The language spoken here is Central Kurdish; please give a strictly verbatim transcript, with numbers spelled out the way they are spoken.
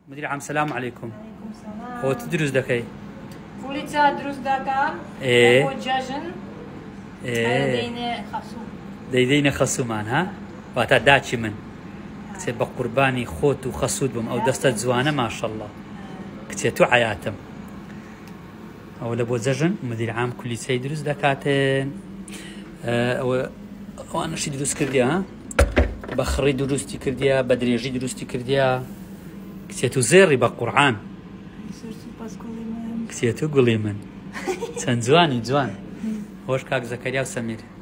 مدير عام سلام عليكم. عليكم السلام. هو تدرس دكاي؟ فوليتا دروس دكا. إيه. هو جاجن. إيه. دينا خصوم. ديدينا خصومان ها؟ واتا داتشي من. كتير بقرباني خوت وخصود بم أو دستة زوانة ما شاء الله. كتير تو حياتهم. أو لبو زجن مدير عام كل شيء دروس دكاتين. أه وأنا شي دروس كرديا ها؟ بخري دروستي كرديا بدريجي دروستي كرديا. كتير تو زيري بقرآن. كتير تو قولي من. سنزواني جوان. هوش كاك زكريا وسمير.